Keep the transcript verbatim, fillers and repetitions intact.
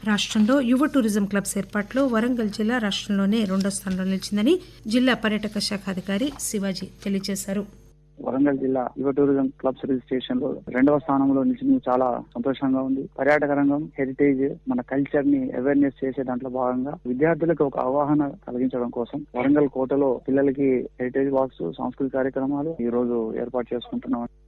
రాష్టంలో యువ tourism clubs ఏర్పాటులో వరంగల్ జిల్లా రాష్టంలోనే రెండో స్థానంలో నిలిచిందని జిల్లా పర్యాటక శాఖ అధికారి శివాజీ తెలియజేశారు. వరంగల్ జిల్లా యువ టూరిజం క్లబ్స్ రిజిస్ట్రేషన్ లో రెండవ స్థానంలో నిలిచింది. చాలా సంతోషంగా ఉంది. పర్యాటక రంగం, హెరిటేజ్, మన కల్చర్ ని అవేర్నెస్ చేసే దాంట్లో భాగంగా విద్యార్థులకు ఒక అవగాహన కలిగించడం కోసం వరంగల్ కోటలో పిల్లలకి హెరిటేజ్ వాక్స్, సాంస్కృతిక కార్యక్రమాలు ఈ రోజు ఏర్పాటు చేసుకుంటున్నాం.